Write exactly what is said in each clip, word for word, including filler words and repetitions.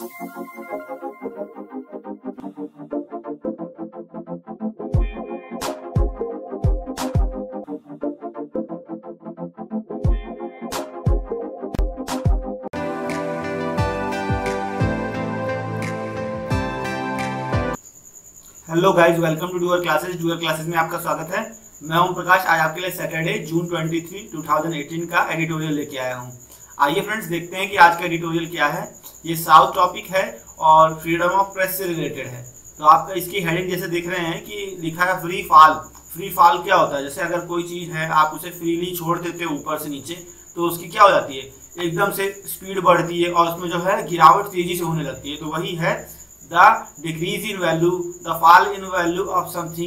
Hello guys, welcome to Doer classes. Doer classes में आपका स्वागत है। मैं ओम प्रकाश आज आपके लिए सैटरडे जून तेईस दो हज़ार अठारह का एडिटोरियल लेके आया हूँ। आइए फ्रेंड्स, देखते हैं कि आज का एडिटोरियल क्या है। ये साउथ टॉपिक है और फ्रीडम ऑफ प्रेस से रिलेटेड है। तो आप इसकी हेडिंग जैसे देख रहे हैं कि लिखा है फ्री फॉल। फ्री फॉल क्या होता है? जैसे अगर कोई चीज़ है, आप उसे फ्रीली छोड़ देते हो ऊपर से नीचे, तो उसकी क्या हो जाती है, एकदम से स्पीड बढ़ती है और उसमें जो है गिरावट तेजी से होने लगती है। तो वही है the decrease in value, the fall in value of something,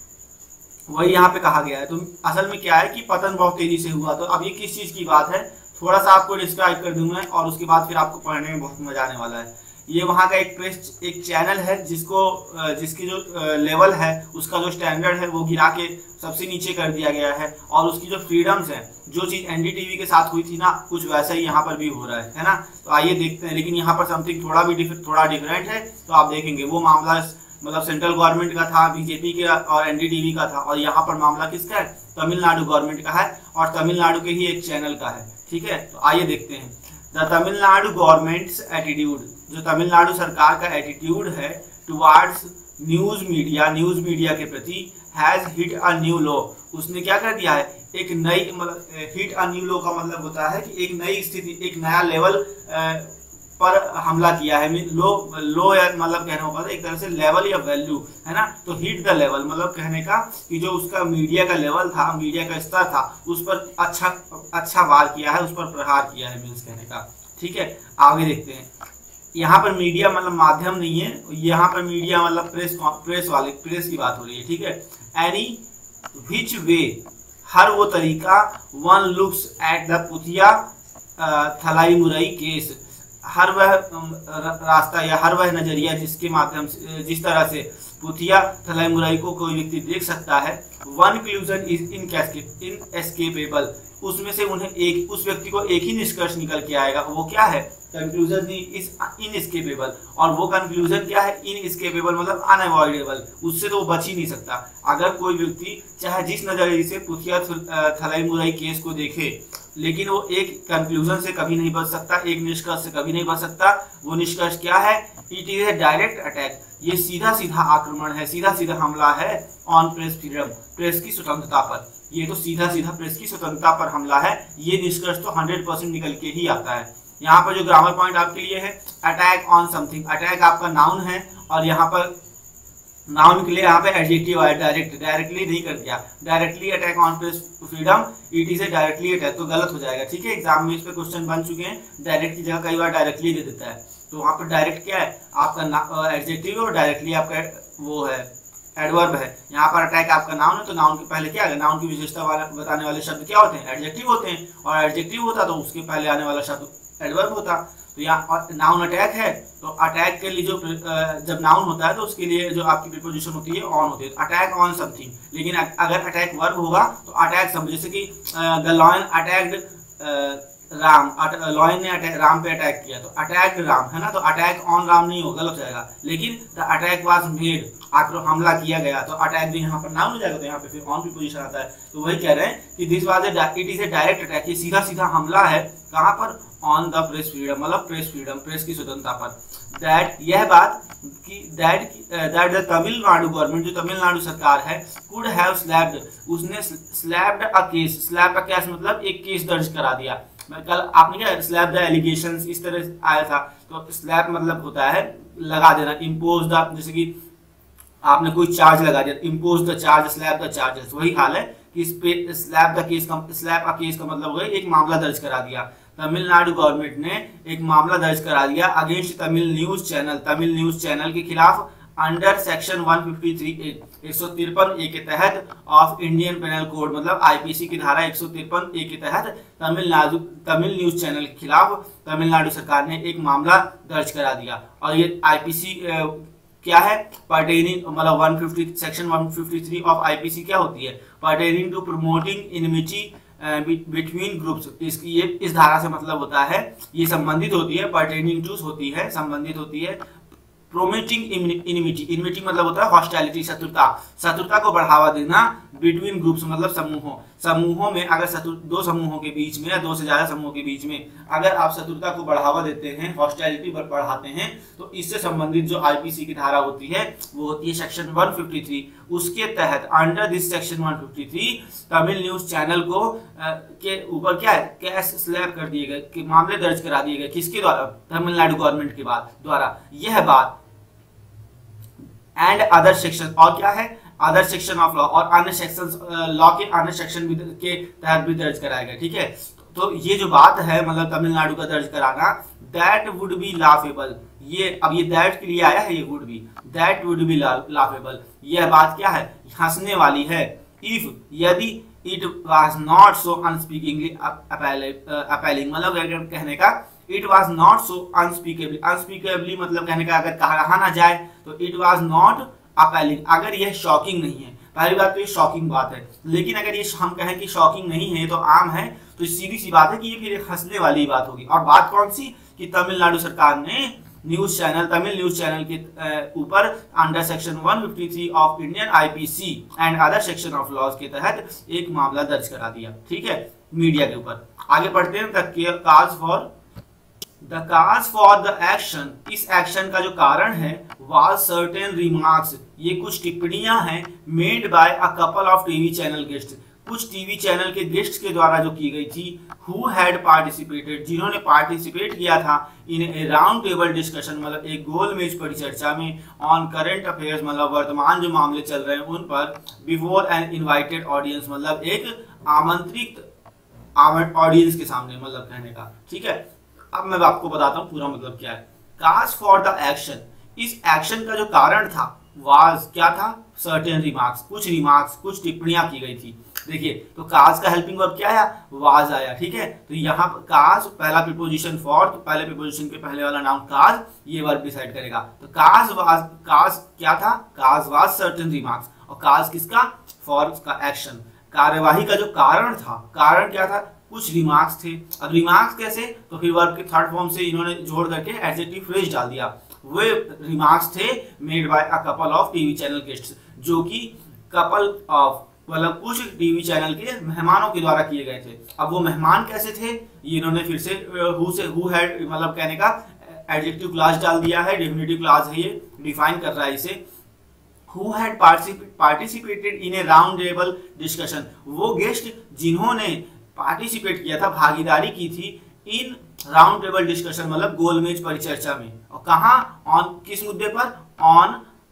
वही यहाँ पे कहा गया है। तो असल में क्या है कि पतन बहुत तेजी से हुआ। तो अब ये किस चीज की बात है, थोड़ा सा आपको डिस्क्राइब कर दूंगा और उसके बाद फिर आपको पढ़ने में बहुत मजा आने वाला है। ये वहाँ का एक प्रेस एक चैनल है जिसको जिसकी जो लेवल है, उसका जो स्टैंडर्ड है वो गिरा के सबसे नीचे कर दिया गया है। और उसकी जो फ्रीडम्स है, जो चीज़ एनडीटीवी के साथ हुई थी ना, कुछ वैसा ही यहाँ पर भी हो रहा है है ना। तो आइए देखते हैं। लेकिन यहाँ पर समथिंग थोड़ा भी थोड़ा डिफरेंट है। तो आप देखेंगे वो मामला मतलब सेंट्रल गवर्नमेंट का था, बीजेपी के और एनडीटीवी का था, और यहाँ पर मामला किसका है? तमिलनाडु गवर्नमेंट का है और तमिलनाडु के ही एक चैनल का है। ठीक है, तो आइए देखते हैं। द तमिलनाडु गवर्नमेंट्स एटीट्यूड, जो तमिलनाडु सरकार का एटीट्यूड है towards news media, news media के प्रति, has hit a new low. उसने क्या कर दिया है, एक नई मतलब हिट अ न्यू लो का मतलब होता है कि एक नई स्थिति, एक नया लेवल पर हमला किया है। लो लो या मतलब कहना होगा एक तरह से लेवल या वैल्यू, है ना। तो हिट द लेवल मतलब कहने का कि जो उसका मीडिया का लेवल था, मीडिया का स्तर था, उस पर अच्छा अच्छा वार किया है, उस पर प्रहार किया है, मीन्स कहने का। ठीक है, आगे देखते हैं। यहाँ पर मीडिया मतलब माध्यम नहीं है, यहाँ पर मीडिया मतलब प्रेस प्रेस वाले प्रेस की बात हो रही है। ठीक है, एनी विच वे, हर वो तरीका, one looks at the Puthiya Thalai Murai case, हर वह रास्ता या हर वह नजरिया जिसके माध्यम से, जिस तरह से पुथिया थलाई मुरई को कोई व्यक्ति देख सकता है, वन कंक्लूजन इज इनएस्केपेबल, उसमें से उन्हें एक उस व्यक्ति को एक ही निष्कर्ष निकल के आएगा। वो क्या है? Conclusion is inescapable. और वो कंक्लूजन क्या है? इनएस्केपेबल मतलब अनअवॉइडेबल, उससे तो वो बच ही नहीं सकता। अगर कोई व्यक्ति चाहे जिस नजरिए से पुथिया थलाई मुरई केस को देखे, लेकिन वो एक कंक्लूजन से कभी नहीं बच सकता, एक निष्कर्ष से कभी नहीं बच सकता। वो निष्कर्ष क्या है? It is a direct attack, ये सीधा सीधा आक्रमण है, सीधा सीधा हमला है ऑन प्रेस फ्रीडम, प्रेस की स्वतंत्रता पर। ये तो सीधा सीधा प्रेस की स्वतंत्रता पर हमला है। ये निष्कर्ष तो हंड्रेड परसेंट निकल के ही आता है। यहाँ पर जो ग्रामर पॉइंट आपके लिए है, अटैक ऑन समथिंग, अटैक आपका नाउन है और यहाँ पर नाउन के लिए यहाँ पे एडजेक्टिव आया, डायरेक्ट, डायरेक्टली नहीं कर दिया। Directly attack on press freedom, it is a directly attack, तो गलत हो जाएगा। ठीक है, एग्जाम में इस पे क्वेश्चन बन चुके हैं, डायरेक्ट की जगह कई बार डायरेक्टली दे देता है। तो वहाँ पर डायरेक्ट क्या है? आपका एडजेक्टिव और डायरेक्टली आपका वो है एडवर्ब है। यहाँ पर अटैक आपका नाउन है, तो नाउन के पहले क्या है? नाउन की विशेषता वाला बताने वाले शब्द क्या होते हैं? एडजेक्टिव होते हैं। और एडजेक्टिव होता तो उसके पहले आने वाला शब्द एडवर्ब होता। तो यहाँ नाउन अटैक है, तो अटैक के लिए जो जब नाउन होता है तो उसके लिए जो आपकी प्रीपोजिशन होती है ऑन होती है, अटैक ऑन समथिंग। लेकिन अगर अटैक वर्ब होगा तो अटैक सब, जैसे कि the lion attacked Ram, lion ने अटैक राम पे अटैक किया, तो अटैक राम, है ना। तो अटैक ऑन राम नहीं होगा, गलत हो जाएगा। लेकिन द अटैक वाज मेड, आक्रमण हमला किया गया, तो अटैक भी यहाँ पर नाउन हो जाएगा, तो यहाँ पे फिर ऑन प्रीपोजिशन आता है। तो वही कह रहे हैं कि this was a it is a direct attack, ये सीधा सीधा हमला है कहाँ पर? ऑन द प्रेस फ्रीडम, मतलब प्रेस फ्रीडम, प्रेस की स्वतंत्रता पर। दैट, यह बात कि that that the Tamil Nadu government, जो तमिलनाडु सरकार है, कुड हैव स्लैप्ड, उसने slapped a case, slap a case मतलब एक केस दर्ज करा दिया। मैं कल आपने क्या स्लैप द एलिगेशंस इस तरह आया था, तो स्लैप मतलब होता है लगा देना, इम्पोज द, जैसे कि आपने कोई चार्ज लगा दिया, impose the charge, slap the charges, वही हाल है कि इस पे स्लैप द केस का, स्लैप अ केस का मतलब हो गया एक मामला दर्ज करा दिया। तमिलनाडु गवर्नमेंट ने एक मामला दर्ज करा दिया against Tamil news channel, Tamil news channel के खिलाफ, अंडर सेक्शन एक सौ तिरेपन ए, एक सौ तिरपन ए के तहत ऑफ इंडियन पेनल कोड, मतलब आईपीसी की धारा एक सौ तिरपन ए के तहत तमिलनाडु तमिल न्यूज चैनल के खिलाफ तमिलनाडु सरकार ने एक मामला दर्ज करा दिया। और ये आईपीसी क्या है? पर्टेनिंग मतलब एक सौ पचास सेक्शन एक सौ तिरेपन ऑफ आईपीसी क्या होती है? Pertaining to promoting enmity between groups, इसकी ये इस धारा से मतलब होता है ये संबंधित होती है, पर्टेनिंग टू होती है, संबंधित होती है, प्रोमोटिंग इनिमिटी, इनिमिटी मतलब होता है हॉस्टाइलिटी, शत्रुता, शत्रुता को बढ़ावा देना, बिटवीन ग्रुप्स मतलब समूहों, समूहों में अगर शत्रु दो समूहों के बीच में या दो से ज्यादा समूहों के बीच में अगर आप शत्रुता को बढ़ावा देते हैं, हॉस्टाइलिटी बढ़ाते हैं, तो इससे संबंधित जो आईपीसी की धारा होती है वो होती है सेक्शन एक सौ तिरेपन। उसके तहत अंडर दिस सेक्शन एक सौ तिरेपन तमिल न्यूज चैनल को आ, के ऊपर क्या है, कैश स्लैब कर दिए गए, कि मामले दर्ज करा दिए गए, किसके द्वारा, तमिलनाडु गवर्नमेंट के बाद द्वारा। यह बात एंड अदर सेक्शन, और क्या है, अदर सेक्शन ऑफ लॉ, और अन्य सेक्शन लॉ के अन्य सेक्शन के तहत भी दर्ज कराया गया। ठीक है, तो ये जो बात है मतलब तमिलनाडु का दर्ज कराना, दैट वुड बी लाफेबल, ये अब ये दैट के लिए आया है, ये would be, that would be laughable, यह बात क्या है, हंसने वाली है, इफ यदि it was not so unspeakingly appealing, मतलब कहने का it was not so unspeakably, unspeakably मतलब कहने का अगर कहा ना जाए तो इट वॉज नॉट अपीलिंग, अगर यह शॉकिंग नहीं है, पहली बात तो ये शॉकिंग बात है, लेकिन अगर ये हम कहें कि शॉकिंग नहीं है तो आम है, तो सीधी सी बात है कि ये फिर एक हंसने वाली बात होगी। और बात कौन सी, कि तमिलनाडु सरकार ने news channel, Tamil news channel के ऊपर अंडर सेक्शन एक सौ तिरेपन of Indian IPC and other section of laws के तहत एक मामला दर्ज करा दिया। ठीक है, मीडिया के ऊपर। आगे पढ़ते हैं, the cause for The cause for the action, इस एक्शन का जो कारण है, was certain remarks, ये कुछ टिप्पणियां हैं, made by a couple of TV channel guest, कुछ टीवी चैनल के गेस्ट के द्वारा जो की गई थी, who had participated, जिन्होंने पार्टिसिपेट किया था, in a round table discussion, मतलब एक गोल मेज परिचर्चा में, on current affairs, मतलब वर्तमान जो मामले चल रहे हैं उन पर, before an invited audience, मतलब एक आमंत्रित ऑडियंस के सामने, मतलब कहने का। ठीक है, अब मैं आपको बताता हूँ पूरा मतलब क्या है। काज फॉर द एक्शन, इस एक्शन का जो कारण था, वाज क्या था, सर्टेन रिमार्क्स, कुछ रिमार्क्स, कुछ टिप्पणियां की गई थी। देखिए, तो काज का हेल्पिंग वर्ब क्या आया, वाज आया। ठीक है, तो यहाँ काज पहला प्रीपोजिशन फॉर, तो पहले प्रीपोजिशन के पहले वाला नाउन काज, ये वर्ब डिसाइड करेगा। तो काज वाज, काज क्या था, काज वाज सर्टेन रिमार्क्स, और काज किसका, फॉर का एक्शन, कार्यवाही का जो कारण था, कारण क्या था, कुछ रिमार्क्स थे। अब रिमार्क्स कैसे, तो फिर वर्ब के थर्ड फॉर्म से इन्होंने जोड़ करके एडजेक्टिव फ्रेज डाल दिया। वे रिमार्क्स थे made by a couple of TV channel guests, जो कि कपल ऑफ मतलब कुछ टीवी चैनल के मेहमानों के द्वारा किए गए थे। अब वो मेहमान कैसे थे, ये इन्होंने फिर से हु से हु हैड मतलब कहने का एडजेक्टिव क्लॉज डाल दिया है, डेफिनेटिव क्लॉज है, ये डिफाइन कर रहा है इसे। Who had participated in a round table discussion, वो गेस्ट जिन्होंने पार्टिसिपेट किया था, भागीदारी की थी, इन राउंड टेबल डिस्कशन मतलब गोलमेज परिचर्चा में, और कहाँ, ऑन किस मुद्दे पर, on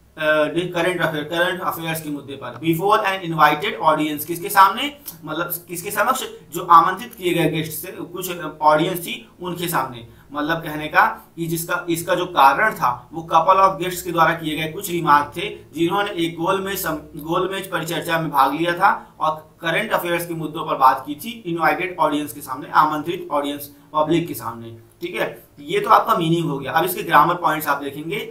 current affair, current affairs के मुद्दे पर, बिफोर एन इनवाइटेड ऑडियंस, किसके सामने, मतलब किसके समक्ष, जो आमंत्रित किए गए गेस्ट से कुछ ऑडियंस थी उनके सामने, मतलब कहने का कि जिसका इसका जो कारण था वो कपल ऑफ गेस्ट्स के द्वारा किए गए कुछ रिमार्क थे, जिन्होंने एक गोलमेज गोलमेज परिचर्चा में भाग लिया था और करंट अफेयर्स के मुद्दों पर बात की थी, इनवाइटेड ऑडियंस के सामने, आमंत्रित ऑडियंस, पब्लिक के सामने। ठीक है, ये तो आपका मीनिंग हो गया। अब इसके ग्रामर पॉइंट्स आप देखेंगे।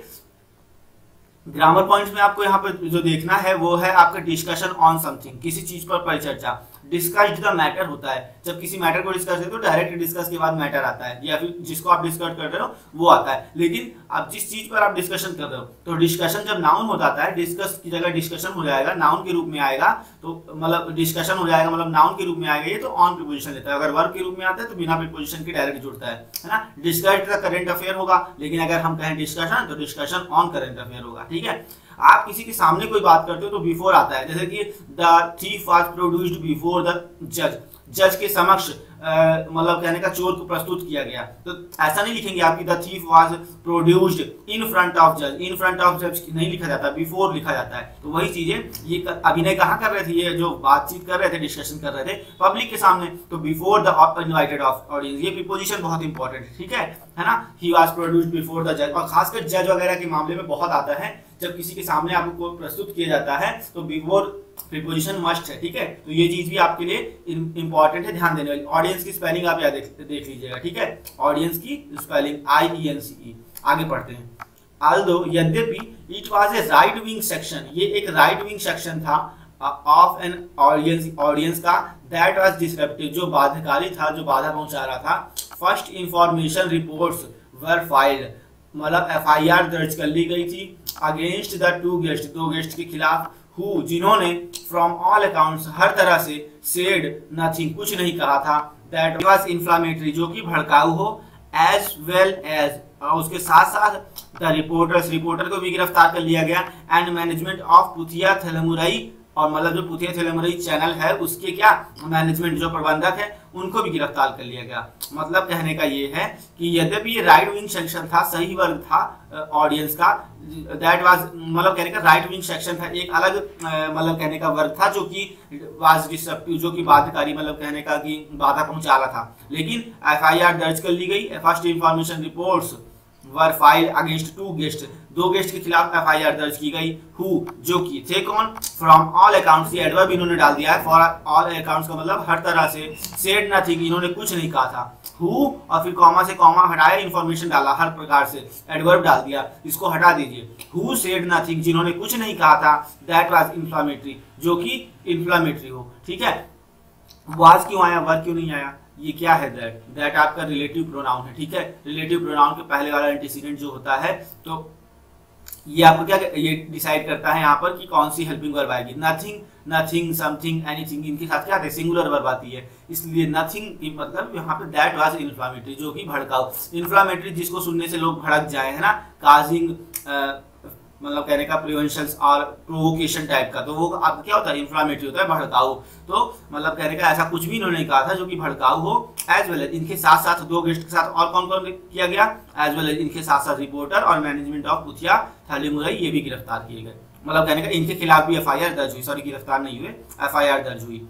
ग्रामर पॉइंट्स में आपको यहाँ पर जो देखना है वो है आपका डिस्कशन ऑन समथिंग, किसी चीज पर परिचर्चा। डिस्कस्ड द मैटर होता है, जब किसी मैटर को डिस्कस करते हो डायरेक्ट डिस्कस के बाद मैटर आता है, या फिर जिसको आप डिस्कस कर रहे हो वो आता है। लेकिन आप जिस चीज पर आप डिस्कशन कर रहे हो, तो डिस्कशन जब नाउन होता है, डिस्कस की जगह डिस्कशन हो जाएगा, नाउन के रूप में आएगा, तो मतलब डिस्कशन हो जाएगा, मतलब नाउन के रूप में आएगा, ये तो ऑन प्रीपोजिशन लेता है। अगर वर्ब के रूप में आता है तो बिना प्रीपोजिशन के डायरेक्ट जुड़ता है, है ना। डिस्कस्ड द करंट अफेयर होगा, लेकिन अगर हम कहें डिस्कशन तो डिस्कशन ऑन करंट अफेयर होगा। ठीक है, आप किसी के सामने कोई बात करते हो तो बिफोर आता है, जैसे कि the thief was produced before the जज, जज के समक्ष मतलब कहने का चोर को प्रस्तुत किया गया। तो ऐसा नहीं लिखेंगे आप कि the thief was produced in front of जज, इन फ्रंट ऑफ जज नहीं लिखा जाता, बिफोर लिखा जाता है। तो वही चीजें ये अभिनय कहाँ कर रहे थे, ये जो बातचीत कर रहे थे, डिस्कशन कर रहे थे पब्लिक के सामने, तो बिफोर द इनवाइटेड ऑडियंस, ये प्रीपोजिशन बहुत इंपॉर्टेंट है। ठीक है है ना, he was produced before the जज, और खासकर जज वगैरह के मामले में बहुत आता है, जब किसी के सामने आपको प्रस्तुत किया जाता है तो बिफोर प्रीपोजिशन मस्ट है। ठीक है, तो ये चीज भी आपके लिए इंपॉर्टेंट है, ध्यान देने वाली। ऑडियंस की स्पेलिंग आप याद देख, देख लीजिएगा। ठीक है, ऑडियंस की spelling I E N C ई। आगे पढ़ते हैं। ऑल्दो यद्यपि it was a right wing section, ये एक राइट विंग सेक्शन था, ऑफ एन ऑडियंस ऑडियंस का दैट वाज डिसरप्टिव, जो बाध्यकारी था, जो बाधा पहुंचा रहा था। First information reports were filed, मतलब एफ आई आर दर्ज कर ली गई थी अगेंस्ट द टू गेस्ट, दो गेस्ट के खिलाफ, हु जिन्होंने फ्रॉम ऑल अकाउंट्स हर तरह से सेड नथिंग कुछ नहीं कहा था, दैट वाज इन्फ्लामेटरी जो कि भड़काऊ हो, एज वेल एज और उसके साथ साथ द रिपोर्टर्स, रिपोर्टर को भी गिरफ्तार कर लिया गया, and management of Puthiya Thalaimurai, और मतलब जो पुथिया थेलेमुरई चैनल है उसके क्या मैनेजमेंट, जो प्रबंधक है उनको भी गिरफ्तार कर लिया गया। मतलब कहने का ये है कि यद्यपि ये राइट विंग सेक्शन था, सही वर्ग था ऑडियंस का, दैट वाज मतलब कहने का राइट विंग सेक्शन था, एक अलग मतलब कहने का वर्ग था जो कि वाज डिसरप्टिव, जो कि बाध्यकारी, मतलब कहने का कि बाधा पहुंचा रहा था। लेकिन एफ आई आर दर्ज कर ली गई, first information reports were file against two guest, दो गेस्ट के खिलाफ एफ आई आर दर्ज की गई, हु जो कि थे कौन, फ्रॉम ऑल अकाउंट्स, ये एडवर्ब इन्होंने डाल दिया है, फॉर ऑल अकाउंट्स का मतलब हर तरह से, सेड नथिंग इन्होंने कुछ नहीं कहा था, हु और फिर कॉमा से कॉमा हटाया, इंफॉर्मेशन डाला, हर प्रकार से एडवर्ब डाल दिया, इसको हटा दीजिए, हु सेड नथिंग जिन्होंने कुछ नहीं कहा था, दैट वाज इन्फ्लामेटरी जो कि इन्फ्लामेटरी हो। ठीक है, वाज क्यों आया, वर्ब क्यों नहीं आया, ये क्या है, दैट दैट आपका रिलेटिव प्रोनाउन है। ठीक है, रिलेटिव प्रोनाउन के पहले वाला एंटीसीडेंट जो होता है, तो ये आपको क्या ये डिसाइड करता है यहाँ पर कि कौन सी हेल्पिंग वर्ब आएगी। नथिंग, नथिंग, समथिंग, एनीथिंग, इनके साथ क्या आते हैं, सिंगुलर वर्ब आती है, इसलिए नथिंग की मतलब यहाँ पे दैट वाज इन्फ्लामेटरी जो कि भड़काऊ, इन्फ्लामेटरी जिसको सुनने से लोग भड़क जाए, है ना, काजिंग मतलब कहने का प्रिवेंशन और प्रोवोकेशन टाइप का, तो वो अब क्या होता है, इन्फ्लामेटरी होता है, भड़काऊ। तो मतलब कहने का ऐसा कुछ भी इन्होंने कहा था जो कि भड़काऊ हो, एज वेल एज इनके साथ साथ दो गेस्ट के साथ और कौन कौन किया गया, एज वेल एज इनके साथ साथ रिपोर्टर और मैनेजमेंट ऑफ पुथिया थेलेमुरई, ये भी गिरफ्तार किए गए। मतलब कहने का इनके खिलाफ भी एफ आई आर दर्ज हुई, सॉरी गिरफ्तार नहीं हुए, एफ आई आर दर्ज हुई।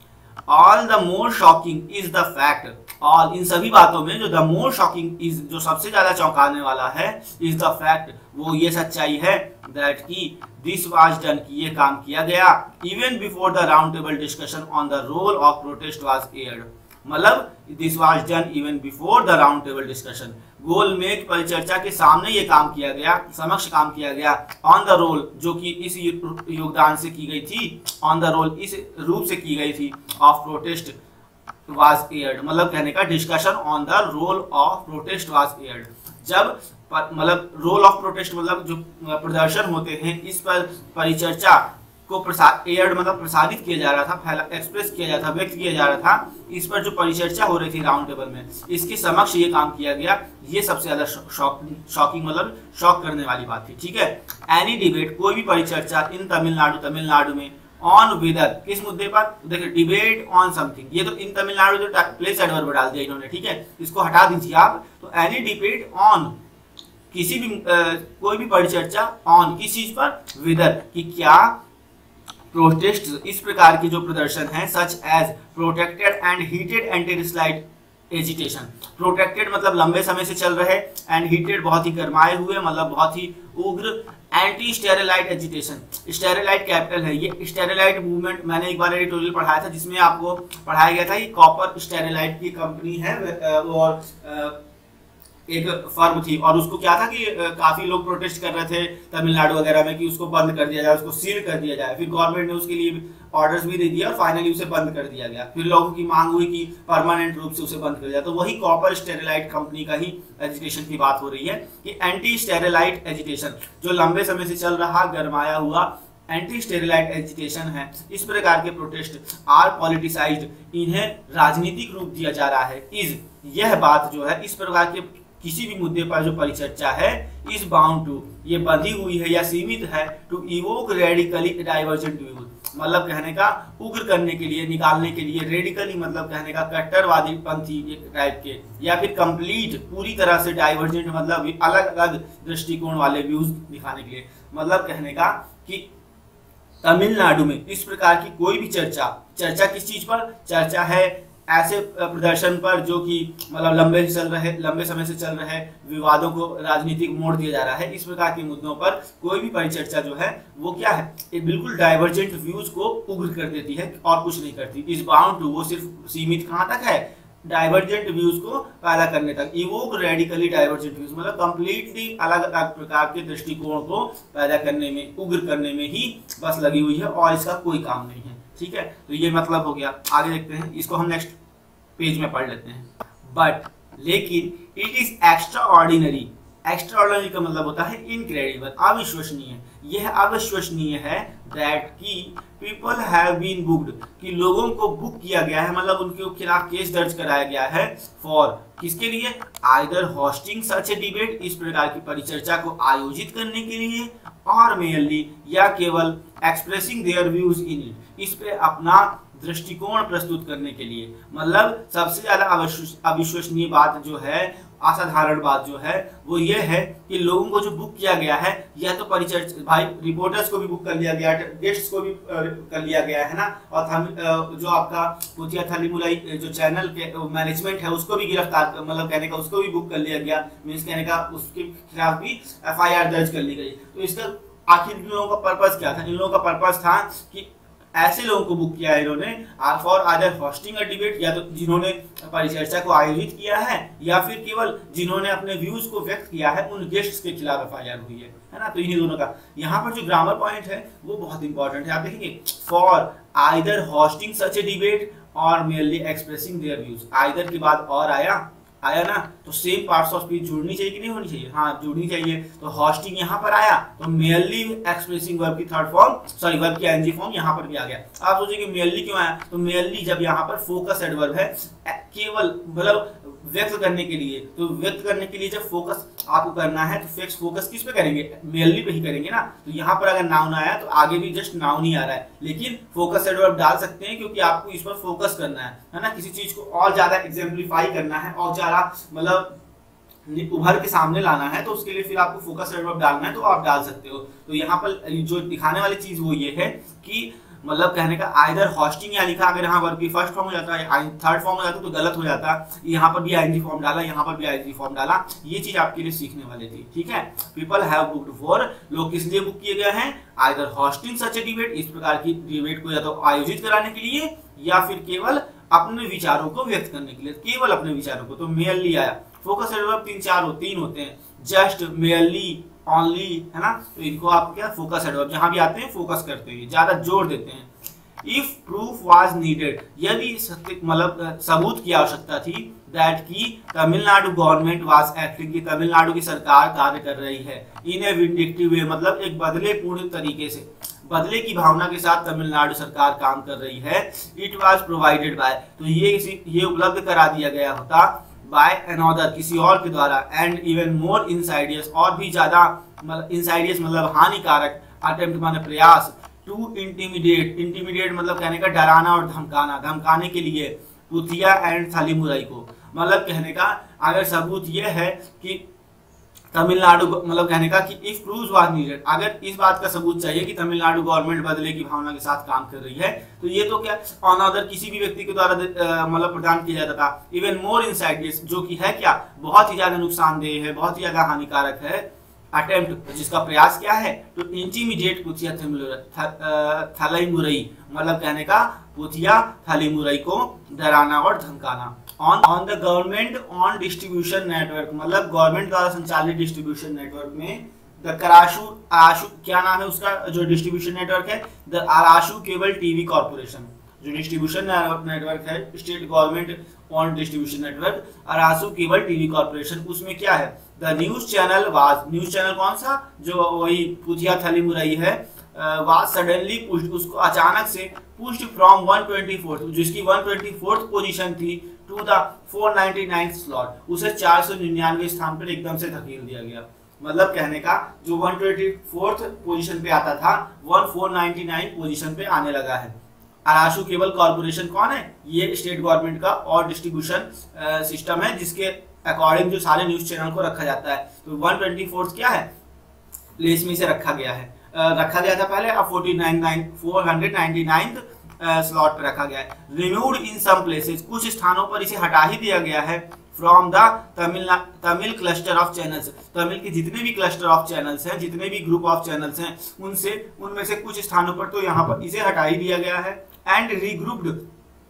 All the more shocking is the fact, all इन सभी बातों में जो द मोर शॉकिंग इज जो सबसे ज्यादा चौंकाने वाला है, इज द फैक्ट वो ये सच्चाई है, दैट की दिस वाज डन कि ये काम किया गया, even before the round table discussion on the role of protest was aired, मतलब this was done even before the round table discussion, गोलमेज परिचर्चा के सामने ये काम किया गया, समक्ष काम किया गया, ऑन द रोल जो कि इस योगदान से की गई थी, ऑन द रोल इस रूप से की गई थी, ऑफ प्रोटेस्ट वाज एयर्ड, मतलब कहने का discussion on the role of protest was aired, जब मतलब रोल ऑफ प्रोटेस्ट मतलब जो प्रदर्शन होते हैं इस पर परिचर्चा को प्रसार एयर्ड मतलब प्रसारित किया जा रहा था, फैला एक्सप्रेस किया जा रहा था, व्यक्त किया जा रहा था, इस पर जो परिचर्चा हो रही थी राउंड टेबल में, इसके समक्ष ये काम किया गया, ये सबसे ज्यादा शॉकिंग मतलब शॉक करने वाली बात थी। ठीक है, एनी डिबेट कोई भी परिचर्चा इन तमिलनाडु तमिलनाडु में ऑन वेदर किस मुद्दे पर, देखिए डिबेट ऑन समथिंग, ये तो इन तमिलनाडु जो प्लेस एडवर्ब डाल दिया इन्होंने, ठीक है, इसको हटा दीजिए आप, तो एनी डिबेट ऑन किसी भी आ, कोई भी परिचर्चा ऑन किस चीज पर, वेदर कि क्या प्रोटेस्ट इस प्रकार की जो प्रदर्शन है, such as protracted and heated anti agitation, protracted मतलब लंबे समय से चल रहे, एंड हीटेड बहुत ही गर्माए हुए मतलब बहुत ही उग्र, anti Sterlite agitation, Sterlite capital है, ये स्टेरिलाइट मूवमेंट मैंने एक बार एडिटोरियल पढ़ाया था जिसमें आपको पढ़ाया गया था, ये कॉपर स्टेरिलाइट की कंपनी है और एक फर्म थी, और उसको क्या था कि काफी लोग प्रोटेस्ट कर रहे थे तमिलनाडु वगैरह में कि उसको बंद कर दिया जाए, उसको सील कर दिया जाए, फिर गवर्नमेंट ने उसके लिए ऑर्डर्स भी दे दिया और फाइनली उसे बंद कर दिया गया, फिर लोगों की मांग हुई कि परमानेंट रूप से उसे बंद कर दिया, तो वही कॉपर स्टेरिलाइट कंपनी का ही एजिटेशन की बात हो रही है कि एंटी स्टेरिलाइट एजिटेशन जो लंबे समय से चल रहा गरमाया हुआ एंटी स्टेरिलाइट एजिटेशन है, इस प्रकार के प्रोटेस्ट आर पॉलिटिसाइज्ड, इन्हें राजनीतिक रूप दिया जा रहा है, इज यह बात जो है इस प्रकार के किसी भी मुद्दे पर जो परिचर्चा है, इज बाउंड टू ये बंधी हुई है या सीमित है, to evoke radically divergent views, मतलब कहने का उग्र करने के लिए, निकालने के लिए, रेडिकली मतलब कहने का कट्टरवादी पंथी टाइप के, या फिर कंप्लीट पूरी तरह से डाइवर्जेंट मतलब अलग अलग दृष्टिकोण वाले व्यूज दिखाने के लिए, मतलब कहने का कि तमिलनाडु में इस प्रकार की कोई भी चर्चा, चर्चा किस चीज पर, चर्चा है ऐसे प्रदर्शन पर जो कि मतलब लंबे से चल रहे लंबे समय से चल रहे विवादों को राजनीतिक मोड़ दिया जा रहा है, इस प्रकार के मुद्दों पर कोई भी परिचर्चा जो है वो क्या है, एक बिल्कुल डाइवर्जेंट व्यूज को उग्र कर देती है और कुछ नहीं करती, इस बाउंड टू वो सिर्फ सीमित कहाँ तक है, डाइवर्जेंट व्यूज को पैदा करने तक, इवोक रेडिकली डाइवर्जेंट व्यूज मतलब कंप्लीटली अलग अलग प्रकार के दृष्टिकोण को पैदा करने में, उग्र करने में ही बस लगी हुई है और इसका कोई काम नहीं है। ठीक है, तो ये मतलब हो गया। आगे देखते हैं, इसको हम नेक्स्ट पेज में पढ़ लेते हैं। बट लेकिन it is extraordinary, extraordinary का मतलब होता है इनक्रेडिबल, अविश्वसनीय। यह अविश्वसनीय है दैट की पीपल हैव बीन बुक्ड, कि लोगों को बुक किया गया है, मतलब उनके खिलाफ केस दर्ज कराया गया है फॉर, किसके लिए, either hosting such a debate, इस प्रकार की परिचर्चा को आयोजित करने के लिए, और मेयरली या केवल expressing their views in it, इस पे अपना दृष्टिकोण प्रस्तुत करने के लिए। मतलब सबसे ज्यादा अविश्वसनीय बात जो है, असाधारण बात जो है वो ये है कि लोगों को जो बुक किया गया है, या तो परिचर्चा, भाई रिपोर्टर्स को भी बुक कर लिया गया, गेस्ट्स को भी कर लिया गया है ना, और जो आपका पुतिया थलीमुलाई जो चैनल के मैनेजमेंट है उसको भी गिरफ्तार, मतलब कहने का उसको भी बुक कर लिया गया, मीन्स कहने का उसके खिलाफ भी एफ आई आर दर्ज कर ली गई। तो इसका आखिर इन लोगों का पर्पस क्या था? इन लोगों का पर्पस था कि ऐसे लोगों को बुक किया है इन्होंने for either hosting a debate, या तो जिन्होंने परिचर्चा को आयोजित किया है, या फिर केवल जिन्होंने अपने व्यूज को व्यक्त किया है, उन गेस्ट्स के खिलाफ एफ आई आर हुई है, है ना। तो इन्हीं दोनों का यहाँ पर जो ग्रामर पॉइंट है वो बहुत इंपॉर्टेंट है। आप देखेंगे for either hosting such a debate और merely expressing their views, either के बाद और आया आया ना, तो सेम पार्ट्स ऑफ स्पीच जुड़नी चाहिए कि नहीं होनी चाहिए? हाँ, जुड़नी चाहिए। तो होस्टिंग यहाँ पर आया, तो मेयरली एक्सप्रेसिंग वर्ब की थर्ड फॉर्म, सॉरी वर्ब की आईएनजी फॉर्म यहाँ पर भी आ गया। आप सोचिए कि मेयरली क्यों आया? तो मेयरली जब यहाँ पर फोकस एडवर्ब है, केवल मतलब व्यक्त करने के लिए, तो व्यक्त करने के लिए जब फोकस आपको करना है तो फिक्स फोकस किस पे करेंगे? मेयरली पे ही करेंगे ना। तो यहाँ पर अगर नाउन आया तो आगे भी जस्ट नाउन ही आ रहा है, लेकिन फोकस एडवर्ब डाल सकते हैं क्योंकि आपको इस पर फोकस करना है, है ना। किसी चीज को और ज्यादा एग्जाम्पलीफाई करना है और ज्यादा मतलब उभर के सामने लाना है, तो उसके लिए फिर आपको फोकस एडवर्ब डालना है, तो आप डाल सकते हो। तो यहाँ पर जो दिखाने वाली चीज वो ये है कि मतलब कहने का आइदर होस्टिंग यहाँ लिखा, अगर यहाँ वर्ब की फर्स्ट फॉर्म हो जाता है, थर्ड फॉर्म हो जाता तो गलत हो जाता। यहाँ पर भी आईएनजी फॉर्म डाला, यहाँ पर भी आईएनजी फॉर्म डाला। ये चीज आपके लिए सीखने वाली थी, ठीक है। पीपल हैव बुक्ड फॉर, लोग किस लिए बुक किए गए हैं? Either hosting such a debate, इस प्रकार की डिबेट को या तो आयोजित कराने के लिए, या फिर केवल अपने विचारों को व्यक्त करने के लिए, केवल अपने विचारों को। तो मेयरली आया। फोकस एडवर्ब तीन चार हो तीन होते हैं, जस्ट, मेयरली, ओनली, है ना। तो इनको आप क्या फोकस एडवर्ब जहां भी आते हैं फोकस करते हैं, ज्यादा जोर देते हैं। इफ प्रूफ वाज नीडेड, यदि मतलब सबूत की आवश्यकता थी, दैट की तमिलनाडु गवर्नमेंट वाज एक्टिंग, की तमिलनाडु की सरकार कार्य कर रही है, इन ए विंडिक्टिव वे, मतलब एक बदले पूर्ण तरीके से, बदले की भावना के साथ तमिलनाडु सरकार काम कर रही है। इट वाज प्रोवाइडेड बाय, तो ये ये उपलब्ध करा दिया गया होता बाय अनदर, किसी और के द्वारा, एंड इवन मोर इनसाइडियस, और भी ज्यादा मतलब इनसाइडियस मतलब हानिकारक, अटेम्प्ट माने प्रयास, टू इंटिमिडेट, इंटिमिडेट मतलब कहने का डराना और धमकाना, धमकाने के लिए, पुथिया एंड थलीमुरई को। मतलब कहने का अगर सबूत यह है कि तमिलनाडु, मतलब कहने का कि इफ प्रूव्स वाज नीडेड, अगर इस बात का सबूत चाहिए कि तमिलनाडु गवर्नमेंट बदले की भावना के साथ काम कर रही है, तो ये तो क्या ऑन अदर किसी भी व्यक्ति के द्वारा मतलब प्रदान किया जाता था। इवन मोर इनसाइडियस, जो कि है क्या, बहुत ही ज्यादा नुकसानदेह है, बहुत ही ज्यादा हानिकारक है। अटेम्प्ट, जिसका प्रयास क्या है, तो इंटीमीडिएट पुथिया थलीमुरई, मतलब कहने का पुथिया थलीमुरई को डराना और धमकाना। On on the government on distribution network, मतलब गवर्नमेंट द्वारा संचालित डिस्ट्रीब्यूशन नेटवर्क में, द कराशु आशु, क्या नाम है उसका जो डिस्ट्रीब्यूशन नेटवर्क है, the Arasu cable TV corporation, जो डिस्ट्रीब्यूशन नेटवर्क है, state government on distribution network, Arasu cable TV corporation, उसमें क्या है, the news channel was, news channel कौन सा, जो वही पुथिया थलीमुरई है, वाज सडनली पुश्ड, उसको अचानक से pushed from one twenty fourth, जिसकी वन ट्वेंटी फोर्थ पोजीशन थी, to the four ninety ninth slot, उसे चार सौ निन्यानवे स्थान पर एकदम से धकेल दिया गया। मतलब कहने का जो वन ट्वेंटी फोर्थ पोजीशन पे आता था, one four ninety nine position पे आने लगा है। अराशु केबल कॉर्पोरेशन कौन है? ये स्टेट गवर्नमेंट का और डिस्ट्रीब्यूशन सिस्टम है, जिसके अकॉर्डिंग जो सारे न्यूज चैनल को रखा जाता है। तो वन ट्वेंटी फोर्थ क्या है, प्लेस में से रखा गया है, रखा गया था पहले, अब फोर नाइंटी नाइन स्लॉट पे रखा गया है। रिमूव्ड इन सम प्लेसेस, कुछ स्थानों पर इसे हटा ही दिया गया है। From the Tamil Tamil cluster of channels, Tamil के जितने भी क्लस्टर ऑफ चैनल्स हैं, जितने भी ग्रुप ऑफ चैनल्स हैं, उनसे उनमें से कुछ स्थानों पर तो यहाँ पर इसे हटा ही दिया गया है। एंड रीग्रुप्ड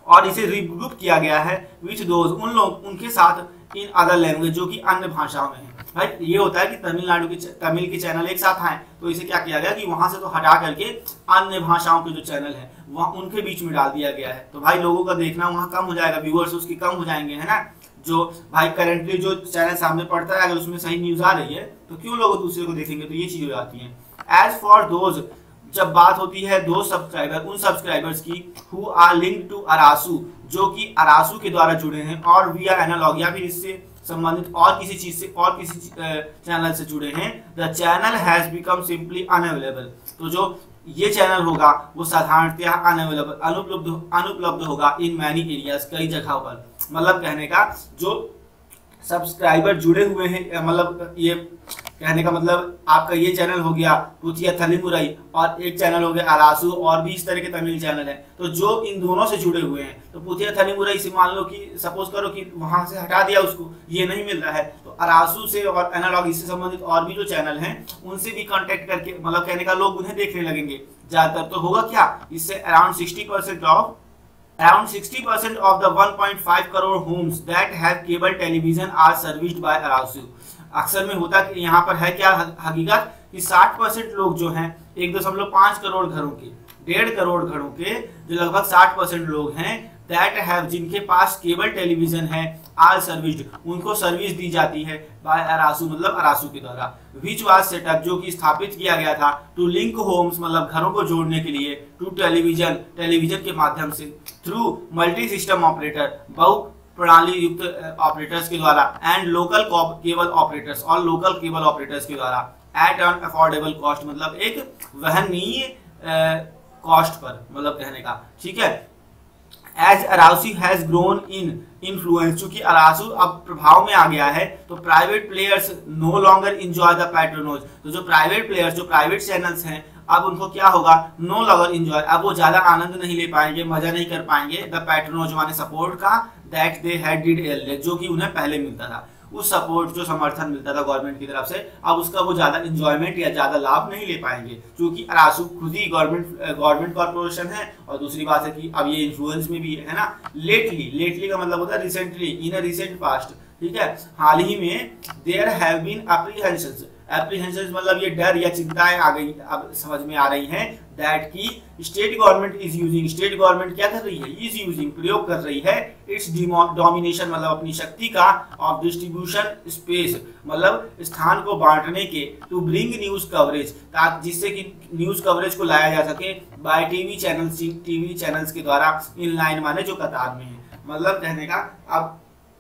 और इसे रिग्रुप किया गया है विच दोज उन लोग उनके साथ इन अदर लैंग्वेज जो कि अन्य भाषाओं में है। भाई ये होता है कि तमिलनाडु के तमिल के चैनल एक साथ आए तो इसे क्या किया गया कि वहां से तो हटा करके अन्य भाषाओं के जो चैनल है वहां उनके बीच में डाल दिया गया है। तो भाई लोगों का देखना वहां कम हो जाएगा, व्यूअर्स उसकी कम हो जाएंगे, है ना। जो भाई करेंटली जो चैनल सामने पड़ता है अगर उसमें सही न्यूज आ रही है तो क्यों लोग दूसरे को देखेंगे, तो ये चीज हो जाती है। एज फॉर दोज जब बात होती है दो सब्सक्राइबर उन सब्सक्राइबर्स की who are linked to Arasu जो कि अरासू के द्वारा जुड़े हैं और विया एनालॉग या फिर इससे संबंधित और किसी चीज से और किसी चैनल से जुड़े हैं, the channel has become simply unavailable. तो जो ये चैनल होगा वो साधारणतः अनअवेलेबल अनुपलब्ध अनुपलब्ध होगा इन मैनी एरियाज कई जगहों पर। मतलब कहने का जो सब्सक्राइबर जुड़े हुए हैं, मतलब ये कहने का मतलब आपका ये चैनल हो गया पुथिया थलीमुरई और एक चैनल हो गया अरासू और भी इस तरह के तमिल चैनल है। तो जो इन दोनों से जुड़े हुए हैं तो पुथिया थलीमुरई से मान लो कि सपोज करो कि वहां से हटा दिया उसको, ये नहीं मिल रहा है तो अरासू से और एनालॉग इससे संबंधित और भी जो चैनल हैं उनसे भी कांटेक्ट करके मतलब कहने का लोग उन्हें देखने लगेंगे ज्यादातर। तो होगा क्या इससे around sixty percent of Around sixty percent of the one point five crore homes that have cable television are serviced by Arasu। अक्सर में होता कि यहाँ पर है क्या हकीकत कि साठ परसेंट लोग जो हैं एक दशमलव पाँच करोड़ घरों के डेढ़ करोड़ घरों के जो लगभग साठ परसेंट लोग हैं दैट हैव जिनके पास केबल टेलीविजन है आर सर्विस्ड उनको सर्विस दी जाती है बाय अरासू मतलब अरासू के द्वारा। विच वाज सेटअप जो कि स्थापित किया गया था टू लिंक होम्स मतलब घरों को जोड़ने के लिए टू टेलीविजन टेलीविजन के माध्यम से थ्रू मल्टी सिस्टम ऑपरेटर बहु प्रणाली युक्त ऑपरेटर्स के द्वारा एंड लोकल केबल ऑपरेटर्स और लोकल केबल ऑपरेटर्स के द्वारा एट एन अफोर्डेबल कॉस्ट मतलब एक वहनीय कॉस्ट पर मतलब कहने का, ठीक है। As Arasu has grown in influence चूंकि अरासू अब प्रभाव में आ गया है तो private players no longer enjoy the patronage. तो जो प्राइवेट प्लेयर्स जो प्राइवेट चैनल्स हैं अब उनको क्या होगा नो लॉन्गर इंजॉय, अब वो ज्यादा आनंद नहीं ले पाएंगे, मजा नहीं कर पाएंगे द पैट्रोनोज माने सपोर्ट का that they had did earlier जो कि उन्हें पहले मिलता था। उस सपोर्ट जो समर्थन मिलता था गवर्नमेंट की तरफ से अब उसका वो ज्यादा इंजॉयमेंट या ज्यादा लाभ नहीं ले पाएंगे क्योंकि अरासू खुद ही गवर्नमेंट गवर्नमेंट कॉर्पोरेशन है। और दूसरी बात है कि अब ये इन्फ्लुएंस में भी है ना। लेटली लेटली का मतलब होता है recently in a recent past, ठीक है, हाल ही में there have been apprehensions apprehensions मतलब ये डर या चिंताएं आ गई अब समझ में आ रही हैं दैट की state government is using state government क्या कर रही है इज यूजिंग प्रयोग कर रही है इट्स डोमिनेशन मतलब अपनी शक्ति का ऑफ डिस्ट्रीब्यूशन स्पेस मतलब स्थान को बांटने के टू ब्रिंग न्यूज कवरेज ताकि जिससे कि न्यूज कवरेज को लाया जा सके by TV channels TV channels के द्वारा इन लाइन माने जो कतार में है। मतलब कहने का अब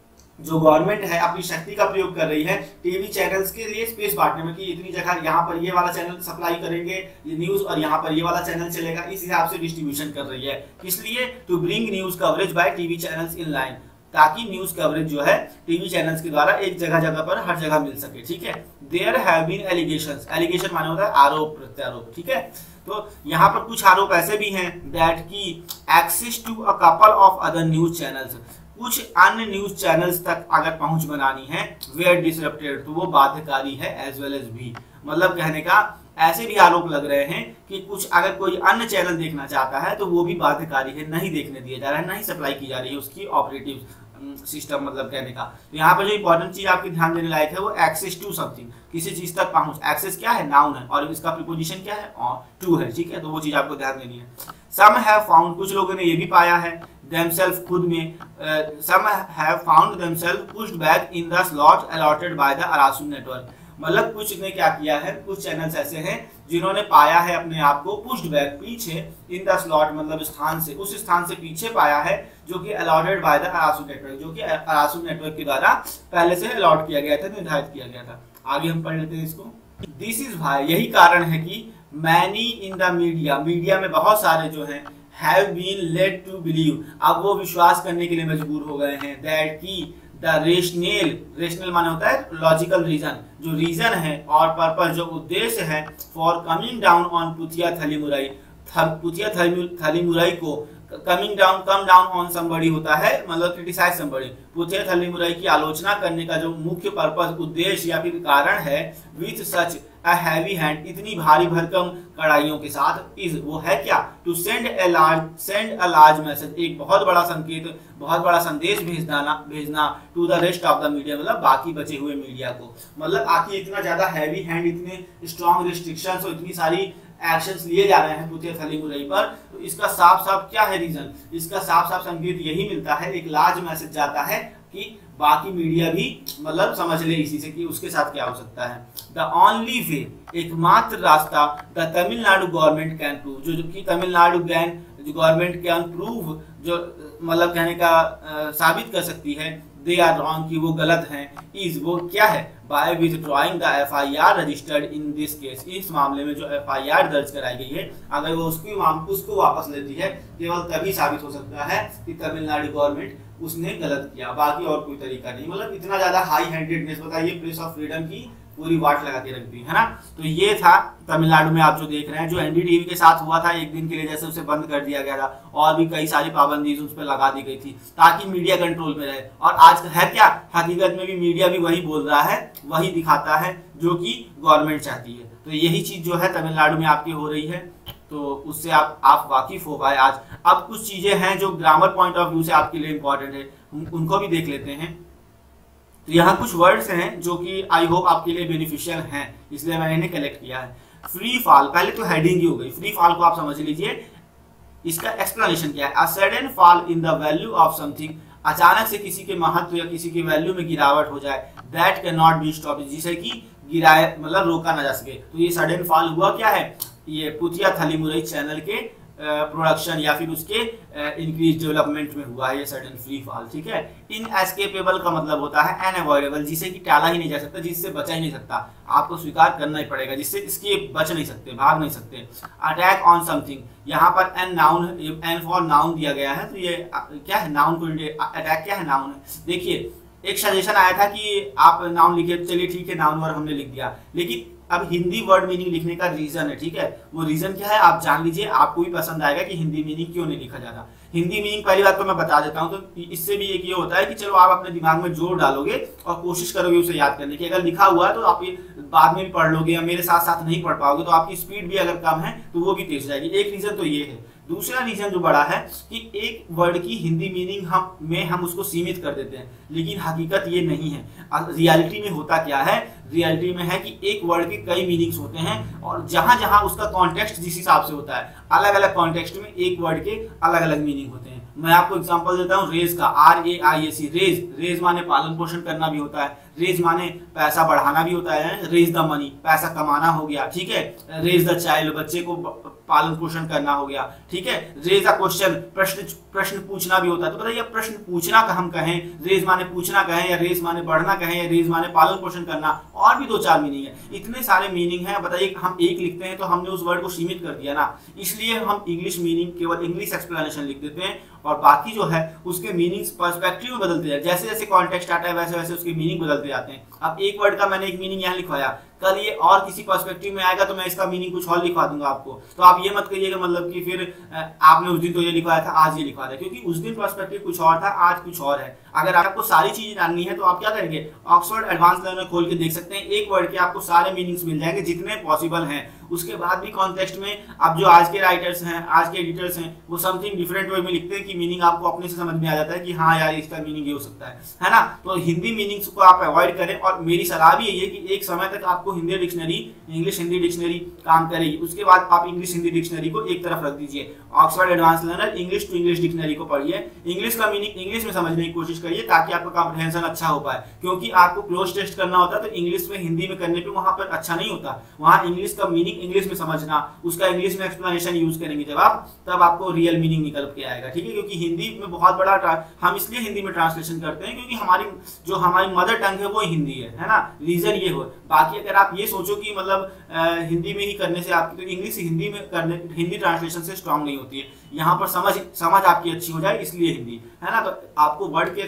जो गवर्नमेंट है अपनी शक्ति का प्रयोग कर रही है टीवी चैनल्स के लिए स्पेस बांटने में कि इतनी जगह यहाँ पर ये वाला चैनल सप्लाई करेंगे ये न्यूज और यहाँ पर ये वाला चैनल चलेगा, इस हिसाब से डिस्ट्रीब्यूशन कर रही है। इसलिए to bring news coverage by TV channels in line ताकि न्यूज कवरेज जो है टीवी चैनल्स के द्वारा एक जगह जगह पर हर जगह मिल सके, ठीक है। There have been allegations allegation माने होता है आरोप प्रत्यारोप, ठीक है। तो यहाँ पर कुछ आरोप ऐसे भी हैं दैट की access to a couple of other news channels कुछ अन्य न्यूज चैनल्स तक अगर पहुंच बनानी है वेयर डिसरप्टेड तो वो बाध्यकारी है एज वेल एज भी। मतलब कहने का ऐसे भी आरोप लग रहे हैं कि कुछ अगर कोई अन्य चैनल देखना चाहता है तो वो भी बाध्यकारी है, नहीं देखने दिया जा रहा है, नहीं सप्लाई की जा रही है उसकी ऑपरेटिव सिस्टम। मतलब कहने का तो यहाँ पर जो इंपॉर्टेंट चीज आपके ध्यान देने लायक है वो एक्सेस टू समथिंग किसी चीज तक पहुंच। एक्सेस क्या है नाउन है और इसका प्रीपोजिशन क्या है टू है, ठीक है। तो वो चीज आपको ध्यान देनी है। सम हैव फाउंड कुछ लोगों ने ये भी पाया है themselves खुद में some have found themselves pushed back in the slot allotted by the Arasu network। मतलब कुछ ने क्या किया है कुछ चैनल्स ऐसे हैं जिन्होंने पाया है अपने आप को पुश्ड बैक पीछे इन द स्लॉट मतलब स्थान से उस स्थान से पीछे पाया है जो कि allotted by the Arasu network जो कि अरासू नेटवर्क के द्वारा पहले से अलॉट किया गया था निर्धारित किया गया था। आगे हम पढ़ लेते हैं इसको। दिस इज वाई यही कारण है कि many in the media media में बहुत सारे जो हैं have been led to believe अब वो विश्वास करने के लिए मजबूर हो गए हैं that की the rational rational माने होता है लॉजिकल रीजन जो रीजन है और पर्पस जो उद्देश्य है for coming down on पुथिया थलीमुरई Puthiya Thalaimurai को coming down come down on somebody होता है, मतलब क्रिटिसाइज समबडी। पुथिया थली मुरई की आलोचना करने का जो मुख्य पर्पस, उद्देश्य या फिर कारण है, with such a heavy hand, इतनी भारी भरकम कड़ाइयों के साथ, इज वो है क्या, to send a large send a large message, एक बहुत बड़ा संकेत, बहुत बड़ा संदेश भेजना भेजना to the rest of the media, मतलब बाकी बचे हुए मीडिया को। मतलब आखिर इतना ज्यादा हैवी हैंड, इतने स्ट्रॉन्ग रिस्ट्रिक्शंस और इतनी सारी एक्शंस लिए जा रहे हैं पुथिया थली मुरई पर, तो इसका साफ साफ क्या है रीजन, इसका साफ साफ संकेत यही मिलता है, एक लार्ज मैसेज जाता है कि बाकी मीडिया भी मतलब समझ ले इसी से कि उसके साथ क्या हो सकता है। द ओनली वे, एकमात्र रास्ता, the Tamil Nadu government can prove, जो जो कि तमिलनाडु गवर्नमेंट कैन प्रूव, जो मतलब कहने का आ, साबित कर सकती है, दे आर रॉन्ग, कि वो गलत हैं, इज वो क्या है, by withdrawing the F I R registered in this case, इस मामले में जो एफ आई आर दर्ज कराई गई है, अगर वो उसकी उसको वापस लेती है, केवल तभी साबित हो सकता है कि तमिलनाडु गवर्नमेंट उसने गलत किया, बाकी और कोई तरीका नहीं। मतलब इतना ज्यादा हाई हैंडेडनेस, बताइए, प्रेस ऑफ फ्रीडम की पूरी वाट लगा के रख दी है ना। तो ये था तमिलनाडु में आप जो देख रहे हैं, जो एनडीटीवी के साथ हुआ था एक दिन के लिए, जैसे उसे बंद कर दिया गया था और भी कई सारी पाबंदी उस पर लगा दी गई थी ताकि मीडिया कंट्रोल में रहे। और आज है क्या, हकीकत में भी मीडिया भी वही बोल रहा है, वही दिखाता है जो कि गवर्नमेंट चाहती है। तो यही चीज जो है तमिलनाडु में आपकी हो रही है, तो उससे आप आप वाकिफ हो पाए आज। अब कुछ चीजें हैं जो ग्रामर पॉइंट ऑफ व्यू से आपके लिए इंपॉर्टेंट है, उन, उनको भी देख लेते हैं। तो यहाँ कुछ वर्ड्स हैं जो कि आई होप आपके लिए बेनिफिशियल हैं, इसलिए मैंने इन्हें कलेक्ट किया है। फ्री फॉल, पहले तो हेडिंग ही हो गई, फ्री फॉल को आप समझ लीजिए, इसका एक्सप्लेनेशन क्या है, a sudden fall in the value of something, अचानक से किसी के महत्व या किसी के वैल्यू में गिरावट हो जाए, that can not be stop, जिसे कि गिराए मतलब रोका ना जा सके। तो ये सडन फॉल हुआ क्या है, ये पुथिया थली मुरई चैनल के प्रोडक्शन या फिर उसके इंक्रीज डेवलपमेंट में हुआ है ये सडन फ्री फॉल, ठीक है। इनएस्केपेबल का मतलब होता है अनअवॉइडेबल, जिसे कि टाला ही नहीं जा सकता, जिससे बचा ही नहीं सकता, आपको स्वीकार करना ही पड़ेगा, जिससे इसके बच नहीं सकते, भाग नहीं सकते। अटैक ऑन समथिंग, यहाँ पर N noun, N for noun दिया गया है, तो ये क्या है, नाउन को अटैक क्या है, नाउन है। देखिए एक सजेशन आया था कि आप नाउन लिखिए, चलिए ठीक है, नाउन वर्ड हमने लिख दिया, लेकिन अब हिंदी वर्ड मीनिंग लिखने का रीजन है, ठीक है, वो रीजन क्या है आप जान लीजिए, आपको भी पसंद आएगा कि हिंदी मीनिंग क्यों नहीं लिखा जाता। हिंदी मीनिंग पहली बात तो मैं बता देता हूँ, तो इससे भी एक ये होता है कि चलो आप अपने दिमाग में जोर डालोगे और कोशिश करोगे उसे याद करने की, अगर लिखा हुआ है तो आप ये बाद में भी पढ़ लोगे या मेरे साथ साथ नहीं पढ़ पाओगे, तो आपकी स्पीड भी अगर कम है तो वो भी तेज जाएगी। एक रीजन तो ये है। दूसरा रीजन जो बड़ा है कि एक वर्ड की हिंदी मीनिंग हम में हम उसको सीमित कर देते हैं, लेकिन हकीकत ये नहीं है। रियलिटी में होता क्या है, रियलिटी में है कि एक वर्ड के कई मीनिंग्स होते हैं और जहां जहां उसका कॉन्टेक्स्ट जिस हिसाब से होता है, अलग अलग कॉन्टेक्स्ट में एक वर्ड के अलग अलग मीनिंग होते हैं। मैं आपको एग्जांपल देता हूँ रेज का, R A I A C, raise, raise माने पालन पोषण करना भी होता है, रेज माने पैसा बढ़ाना भी होता है, रेज द मनी पैसा कमाना हो गया, ठीक है, रेज द चाइल्ड बच्चे को पालन पोषण करना हो गया, ठीक है, रेज अ क्वेश्चन प्रश्न प्रश्न पूछना भी होता है। तो बताइए प्रश्न पूछना का हम कहें, रेज माने पूछना कहें, या रेज माने बढ़ना कहें, या रेज माने पालन पोषण करना, और भी दो चार मीनिंग है, इतने सारे मीनिंग है। बताइए हम एक लिखते हैं तो हमने उस वर्ड को सीमित कर दिया ना, इसलिए हम इंग्लिश मीनिंग केवल इंग्लिश एक्सप्लेनेशन लिख देते हैं और बाकी जो है उसके मीनिंग्स पर्सपेक्टिव में बदलते हैं, जैसे जैसे कॉन्टेक्स्ट आता है वैसे वैसे उसके मीनिंग बदलते जाते हैं। अब एक वर्ड का मैंने एक मीनिंग यहाँ लिखवाया, कल ये और किसी पर्सपेक्टिव में आएगा तो मैं इसका मीनिंग कुछ और लिखवा दूंगा आपको, तो आप ये मत कहिएगा मतलब कि फिर आपने उस दिन तो ये लिखवाया था आज ये लिखवा दिया, क्योंकि उस दिन पर्सपेक्टिव कुछ और था, आज कुछ और है। अगर आपको सारी चीजें जाननी है तो आप क्या करेंगे, ऑक्सफोर्ड एडवांस लर्नर खोल के देख सकते हैं, एक वर्ड के आपको सारे मीनिंग्स मिल जाएंगे जितने पॉसिबल हैं। उसके बाद भी कॉन्टेक्स्ट में अब जो आज के राइटर्स हैं, आज के एडिटर्स हैं, वो समथिंग डिफरेंट वे में लिखते हैं कि मीनिंग आपको अपने से समझ में आ जाता है कि हाँ यार इसका मीनिंग ये हो सकता है, है ना। तो हिंदी मीनिंग्स को आप अवॉइड करें, और मेरी सलाह भी यही है कि एक समय तक आपको Hindi dictionary, English Hindi dictionary काम करेगी, उसके बाद आप इंग्लिश हिंदी डिक्शनरी को एक तरफ रख दीजिए, Oxford advance learner English to English dictionary को पढ़िए, इंग्लिश का मीनिंग इंग्लिश में समझने की कोशिश करिए ताकि आपका कॉम्प्रिहेंशन अच्छा हो पाए, क्योंकि आपको क्लोज टेस्ट करना होता है तो इंग्लिश में हिंदी में करने पे वहां पर अच्छा नहीं होता, वहां इंग्लिश का मीनिंग इंग्लिश में समझना, उसका इंग्लिश में एक्सप्लेनेशन यूज करेंगे जब आप, तब आपको रियल मीनिंग निकल के आएगा, ठीक है। क्योंकि हिंदी में बहुत बड़ा, हम इसलिए हिंदी में ट्रांसलेशन करते हैं क्योंकि हमारी जो हमारी मदर टंग है वो हिंदी है, है ना, रीजन ये हो। बाकी अगर आप ये सोचो कि मतलब आ, हिंदी में ही करने से आपकी, तो इंग्लिश हिंदी में करने, हिंदी ट्रांसलेशन से स्ट्रांग नहीं होती है, यहाँ पर समझ समझ आपकी अच्छी हो जाए इसलिए हिंदी, है ना। तो आपको वर्ड के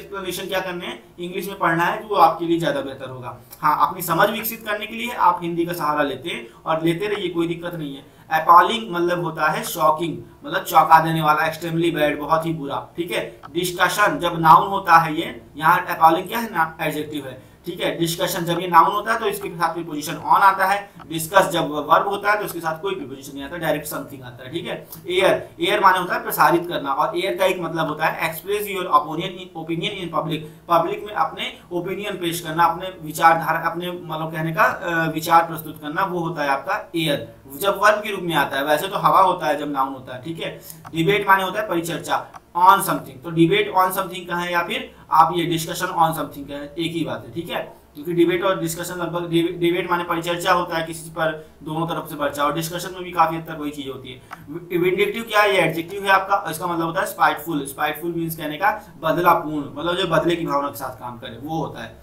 एक्सप्लेनेशन क्या करने हैं, इंग्लिश में पढ़ना है, जो आपके लिए ज्यादा बेहतर होगा। हाँ, अपनी समझ विकसित करने के लिए आप हिंदी का सहारा लेते हैं और लेते रहिए, कोई दिक्कत नहीं है। अपॉलिंग मतलब होता है शॉकिंग, मतलब चौंका देने वाला, एक्सट्रीमली बैड, बहुत ही बुरा, ठीक है। डिस्कशन जब नाउन होता है, ये यहाँ अपॉलिंग क्या है ना, एडजेक्टिव है, ठीक है। डिस्कशन जब ये नाउन होता है तो इसके साथ प्रीपोजिशन ऑन आता है। डिस्कस जब वर्ब होता है तो इसके साथ कोई प्रीपोजिशन नहीं आता, डायरेक्ट समथिंग आता है, ठीक है। एयर, एयर माने होता है प्रसारित करना, और एयर का एक मतलब होता है express your opinion in opinion in public, public में अपने ओपिनियन पेश करना, अपने विचारधारा, अपने मतलब कहने का विचार प्रस्तुत करना, वो होता है आपका एयर, जब वर्ब के रूप में आता है। वैसे तो हवा होता है जब नाउन होता है, ठीक है। डिबेट माने होता है परिचर्चा ऑन समथिंग, तो डिबेट ऑन समथिंग का है या फिर आप ये डिस्कशन ऑन समथिंग का है, एक ही बात है, ठीक है। क्योंकि डिबेट और डिस्कशन लगभग, डिबेट माने परिचर्चा होता है किसी पर, दोनों तरफ से चर्चा, और डिस्कशन में भी काफी हद तक वही चीज होती है। विंडिक्टिव क्या है, ये एडजेक्टिव है आपका, इसका मतलब होता है स्पाइटफुल, स्पाइटफुल मींस कहने का बदलापूर्ण, मतलब जो बदले की भावना के साथ काम करे, वो होता है।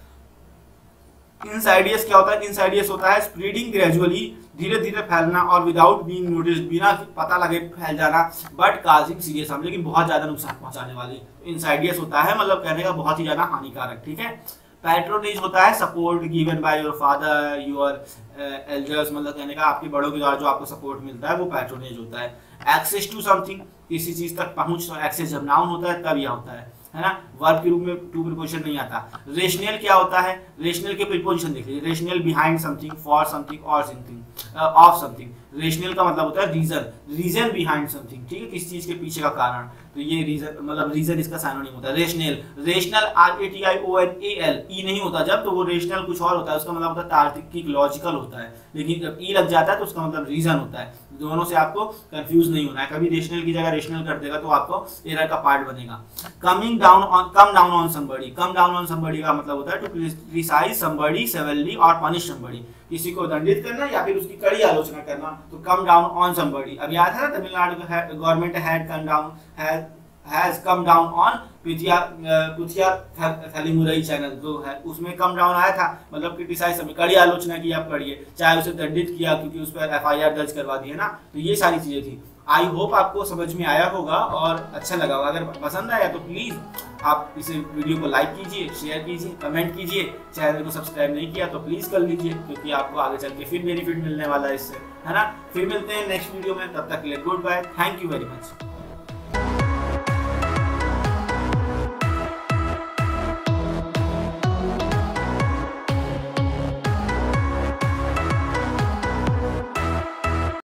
इनसाइडियस क्या होता है, इनसाइडियस होता है स्प्रेडिंग ग्रेजुअली, धीरे धीरे फैलना, और विदाउट बीइंग नोटिस्ड, बिना पता लगे फैल जाना, बट काजिंग सीरियस हार्म, लेकिन बहुत ज्यादा नुकसान पहुंचाने वाली। इनसाइडियस होता है मतलब कहने का बहुत ही ज्यादा हानिकारक, ठीक है। पैट्रोनेज होता है support given by your father your elders, मतलब कहने का आपके बड़ों के द्वारा जो आपको सपोर्ट मिलता है वो पैट्रोनेज होता है। एक्सेस टू समथिंग, किसी चीज तक पहुंच, तो एक्सेस जब नाउन होता है तब यह होता है, है ना, वर्ब के रूप में टू प्रीपोजिशन नहीं आता। रेशनल क्या होता है, रेशनल के प्रीपोजिशन देख लीजिए, rational behind something, for something, और समथिंग, ऑफ समथिंग। रेशनल का मतलब होता है रीजन, रीजन बिहाइंड समथिंग, ठीक है, किस चीज के पीछे का कारण, तो ये रीजन मतलब रीजन इसका सिनोनिम होता है। Rational, rational R A T I O N A L, E नहीं होता जब, तो वो रेशनल कुछ और होता है, उसका मतलब होता है तार्किक, लॉजिकल होता है, लेकिन जब ई लग जाता है तो उसका मतलब रीजन होता है। दोनों से आपको कंफ्यूज नहीं होना है, कभी रेशनल की जगह रेशनल कर देगा तो आपको एरर का पार्ट बनेगा। Coming down on, come down on somebody, come down on somebody का मतलब होता है टू क्रिटिसाइज समबडी सेवरली और पनिश समबडी, किसी को दंडित करना या फिर उसकी कड़ी आलोचना करना, तो कम डाउन ऑन समबडी। अब याद है ना, तमिलनाडु का government had come down has has come down on Puthiya Puthiya Thalaimurai channel जो है, उसमें कम डाउन आया था, मतलब क्रिटिसाइज, कड़ी आलोचना की, आप पढ़िए, चाहे उसे दंडित किया क्योंकि उस पर एफ आई आर दर्ज करवा दी है ना, तो ये सारी चीजें थी। आई होप आपको समझ में आया होगा और अच्छा लगा होगा। अगर पसंद आया तो प्लीज आप इसे वीडियो को लाइक कीजिए, शेयर कीजिए, कमेंट कीजिए, चैनल को सब्सक्राइब नहीं किया तो प्लीज कर लीजिए, क्योंकि आपको आगे चल के फिर बेनिफिट मिलने वाला है इससे, है ना। फिर मिलते हैं नेक्स्ट वीडियो में, तब तक के लिए goodbye, thank you very much.